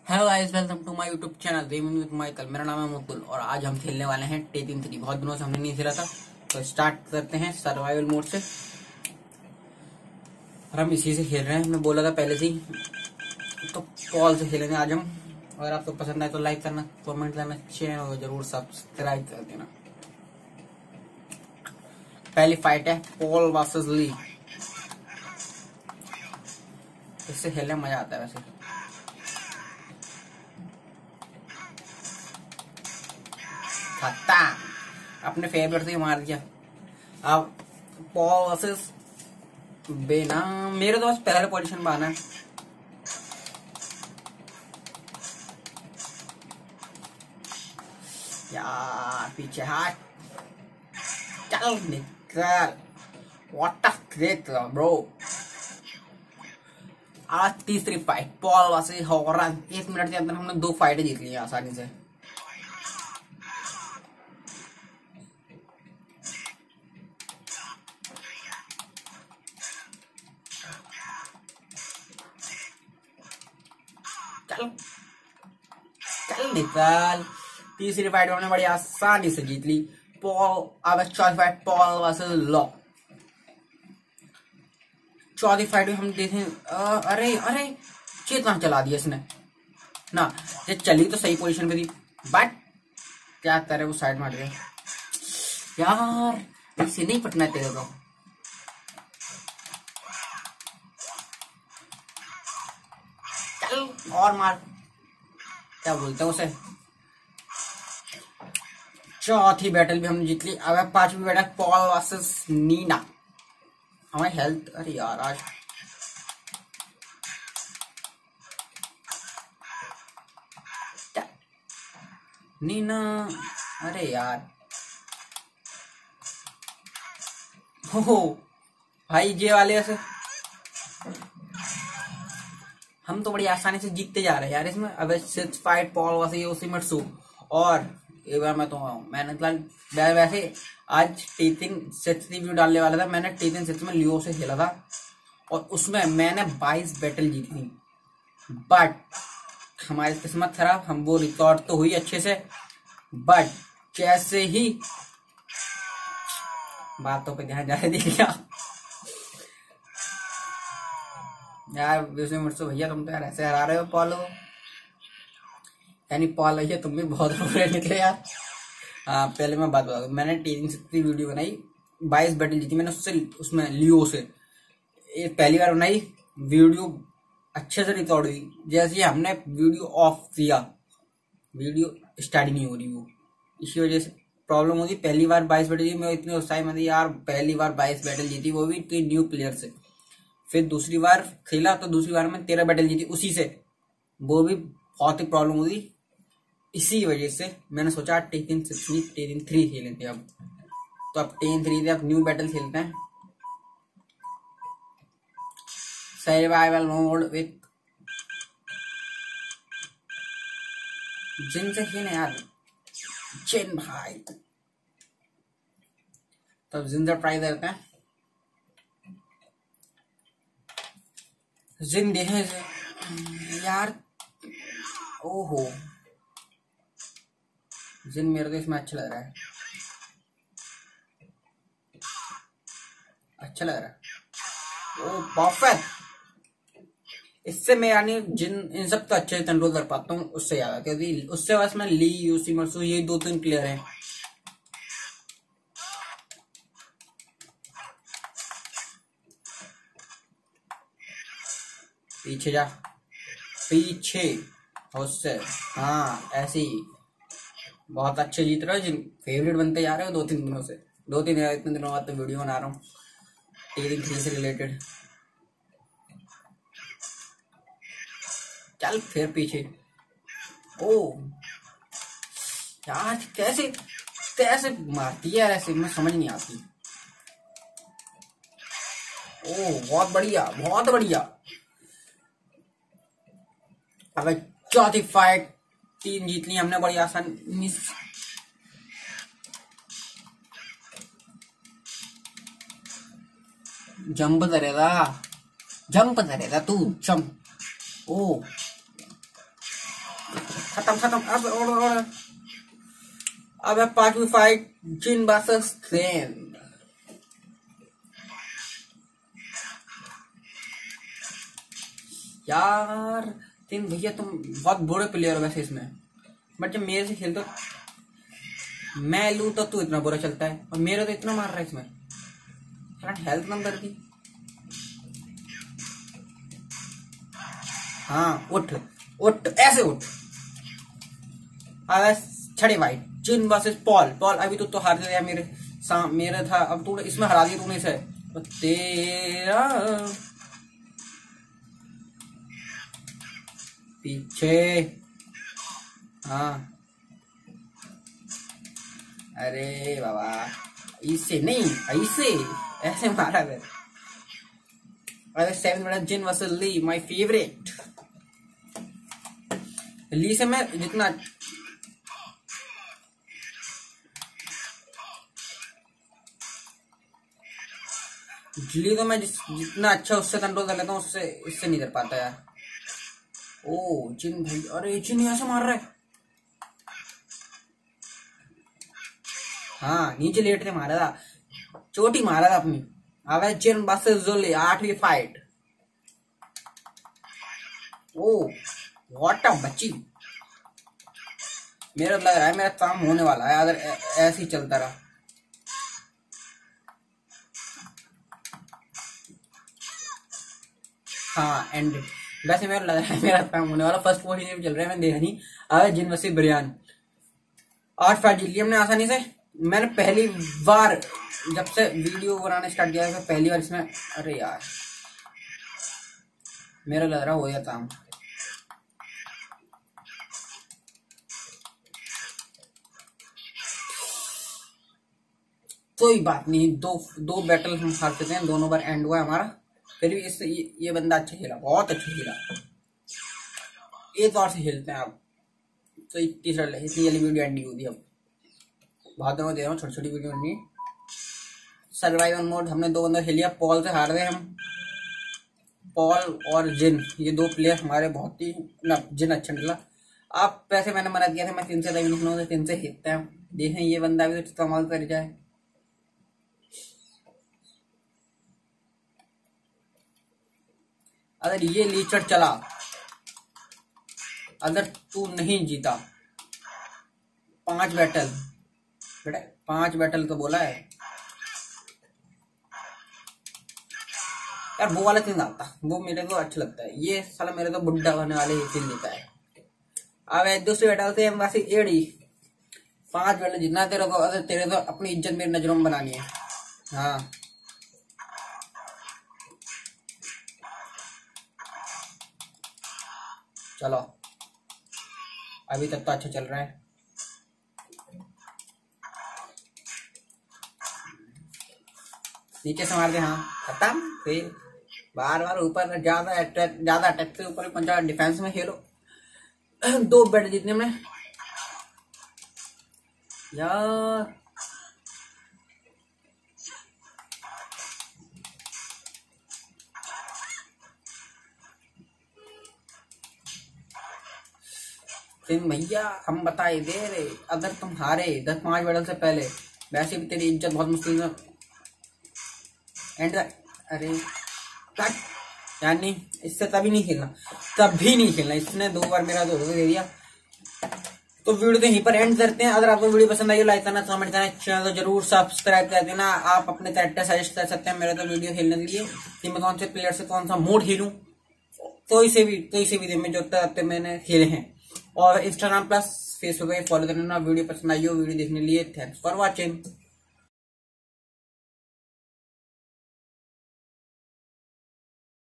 Hello guys, welcome to my YouTube channel gaming with Michael. मेरा नाम है मुकुल और आज हम खेलने वाले हैं टेकिन 3। बहुत दिनों से हमने नहीं खेला था, तो स्टार्ट करते हैं सर्वाइवल मोड से। और हम इसी से खेल रहे हैं, मैं बोला था पहले से ही, तो कॉल से खेलेंगे आज हम। अगर आपको पसंद आए तो लाइक करना, कमेंट करना, चैनल को जरूर सब्सक्राइब कर देना। पहली फाइट है पॉल वर्सेस ली। इससे खेलने में मजा आता है वैसे। अपने फेवरेट से मार दिया। अब पॉल वर्सेस बेना। मेरे तो बस पहले पोजीशन में आना है। यार पीछे हाथ चल निकल। What a great bro. आज तीसरी fight Paul versus Horn. 1 minute के अंदर हमने 2 फाइटें जीत ली आसानी से। चल चल निकल। तीसरी फाइट हमने बड़ी आसानी से जीत ली। पॉल। अब चौथी फाइट पॉल वर्सेस लॉ। चौथी फाइट में हम देखें। अरे अरे चेतना चला दिया इसने ना। ये चली तो सही पोजीशन पे थी, बट क्या करे वो साइड में हट गया। यार इसे नहीं पटना तेरे को। चल और मार। क्या बोलते हैं उसे। चौथी बैटल भी हमने जीत ली। अब 5वीं बैटल पॉल वर्सेस नीना। हमारी हेल्थ, अरे यार आज नीना। अरे यार हो भाई ये वाले ऐसे हम तो बड़ी आसानी से जीतते जा रहे हैं यार इसमें। अब 6 फाइट पॉल वर्सेस योशिमित्सु। और एक बार मैंने वैसे आज टीचिंग 6 रिव्यू डालने वाला था। मैंने टीचिंग 6 में लियो से खेला था और उसमें मैंने 22 बैटल जीती थी, बट हमारी किस्मत खराब। हम वो रिकॉर्ड तो हुई अच्छे से, बट जैसे ही बातों पे ध्यान जाने दिया यार योशिमित्सु भैया, तुम तो यार ऐसे हरा रहे हो पॉल को। यानी पॉल भैया तुम भी बहुत बुरे निकले यार। पहले मैं बात बता दूं, मैंने टीचिंग 6 वीडियो बनाई, 22 बैटल जीती मैंने उससे, उसमें लियो से। ये पहली बार बनाई वीडियो अच्छे से रिकॉर्ड हुई। जैसे ही हमने वीडियो ऑफ किया, वीडियो स्टार्ट नहीं हो रही वो। इसी वजह से प्रॉब्लम होती। पहली बार 22 बैटल जीती, मैं इतने उत्साह में थी यार। पहली बार 22 बैटल जीती, वो भी कोई न्यू प्लेयर से। फिर दूसरी बार खेला तो दूसरी बार में 13 बैटल जीती उसी से, वो भी बहुत ही प्रॉब्लम हुई। इसी वजह से मैंने सोचा टेकिन 3 खेलें थे अब। तो अब टेन 3 थे, अब न्यू बैटल खेलते हैं। सर्वाइवल मोड विथ जिन से खेले यार। जिन भाई तब जिंदा ट्राई करते हैं। जिन देखे यार। ओहो जिन मेरे को इसमें अच्छा लग रहा है, अच्छा लग रहा है। Oh perfect. इससे मैं यानी जिन इन सब तो अच्छे से कंट्रोल कर पाता हूँ उससे ज्यादा, क्योंकि उससे बस मैं ली योशिमित्सु ये 2-3 प्लेयर हैं। पीछे जा, पीछे उससे। हाँ ऐसे ही बहुत अच्छे जीत रहे हो। जिन फेवरेट बनते जा रहे हो 2-3 दिनों से। 2-3 इतने दिनों बाद तो वीडियो बना रहा हूँ टेकिन 3 से रिलेटेड। चल फिर पीछे। ओ यार कैसे कैसे मारती है ऐसे, मैं समझ नहीं आती। ओ बहुत बढ़िया, बहुत बढ़िया। अब चौथी फाइट 3 जीत ली हमने बड़ी आसानी। जंप करेगा, जंप करेगा तू जंप। ओ खत्म खत्म। अब और अब है पांचवी फाइट, जिन वर्सेस थेन। यार तीन भैया तुम बहुत बुरे प्लेयर हो वैसे इसमें, बट जब मेरे से खेलते हो मैं लूं तो तू इतना बुरा चलता है, और मेरे तो इतना मार रहा है इसमें। हेल्थ नंबर की हाँ उठ उठ ऐसे उठ। अब छड़े भाई, जिन वर्सेस पॉल। पॉल अभी तो हार गया मेरे था, अब तू इसमें हरा दिया तूने इसे, तो तेरा पीछे। हाँ अरे बाबा, इससे नहीं, ऐसे ऐसे मारा गया। अरे 7 minute Jin versus Lee, my favourite. Lee से मैं जितना ली तो मैं जितना अच्छा उससे कंट्रोल कर लेता हूँ, उससे इससे नहीं कर पाता यार। ओ जिन भाई, अरे जिन ऐसे मार रहा है। हाँ नीचे लेट के मारा था, चोटी मारा था अपनी। अब है जिन वर्सेस जोली, 8वीं फाइट। ओ व्हाट अ बच्ची। मेरा लग रहा है मेरा काम होने वाला है अगर ऐसे ही चलता रहा। हाँ एंड वैसे मेरा लग रहा है मेरा काम होने वाला। फर्स्ट पोजीशन चल रहा है, मैंने देखा नहीं। अब जिन वर्सेस बिरयान, 8 फाइट जीत ली हमने आसानी से। मैंने पहली बार जब से वीडियो बनाना स्टार्ट किया था, पहली बार इसमें, अरे यार मेरा लग रहा हो गया काम। कोई बात नहीं, दो बैटल हम हार चुके हैं, दोनों बार एंड हुआ हमारा। फिर भी इससे ये बंदा अच्छा खेला, बहुत अच्छा खेला। एक बार से खेलते हैं अब तो तीसरा इतनी जल्दी वीडियो एंड नहीं होती। अब बहुत दिनों दे रहा हूँ, छोटी छोटी वीडियो बननी। सर्वाइवल मोड हमने 2 बंदा खेल लिया, पॉल से हार गए हम। पॉल और जिन, ये 2 प्लेयर हमारे बहुत ही जिन अच्छा निकला। आप वैसे मैंने मना किया था मैं 3 से तभी निकलूंगा, 3 से खेलते हैं। देखें ये बंदा भी तो कमाल कर जाए। अगर ये लीचर चला, अगर तू नहीं जीता 5 बैटल, बेटा 5 बैटल तो बोला है यार। वो वाला क्यों आता, वो मेरे को अच्छा लगता है। ये साला मेरे तो बुढ़ा होने वाले ही फील देता है। अब दूसरी बैटल से हम वैसे एड़ी 5 बैटल जीतना तेरे को, अगर तेरे तो अपनी इज्जत मेरी नजरों में बनानी है। हाँ चलो, अभी तक तो अच्छा चल रहा है। नीचे से मार दे, हाँ खत्म। फिर बार बार ऊपर ज्यादा अटैक से ऊपर पंजा, डिफेंस में खेलो। 2 बैट जीतने में यार। भैया हम बताए दे रहे, अगर तुम हारे 10-5 बैटल से पहले, वैसे भी तेरी इज्जत बहुत मुश्किल में एंड। अरे यानी इससे तभी नहीं खेलना, कभी नहीं खेलना। इसने 2 बार मेरा धोखा दे दिया। तो वीडियो तो यहीं पर एंड करते हैं। अगर आपको वीडियो पसंद आई, लाइक करना, कमेंट करना, चैनल को जरूर सब्सक्राइब कर देना। आप अपने कैरेक्टर सजेस्ट कर सकते हैं मेरे तो वीडियो खेलने के लिए कि मैं कौन से प्लेयर से कौन सा मोड खेलूं। कोई से भी में जो तक मैंने खेले हैं। और इंस्टाग्राम प्लस फेसबुक पे फॉलो करना। वीडियो पसंद आई हो वीडियो देखने के लिए थैंक्स फॉर वॉचिंग।